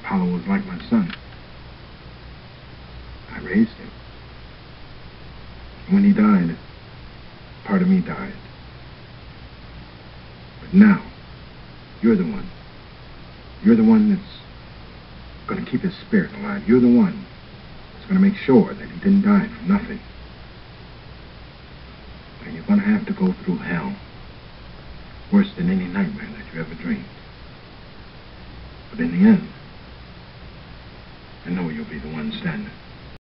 Apollo was like my son. I raised him. When he died, part of me died. But now, you're the one. You're the one that's going to keep his spirit alive. You're the one that's going to make sure that he didn't die for nothing. And you're going to have to go through hell. Worse than any nightmare that you ever dreamed. But in the end, I know you'll be the one standing.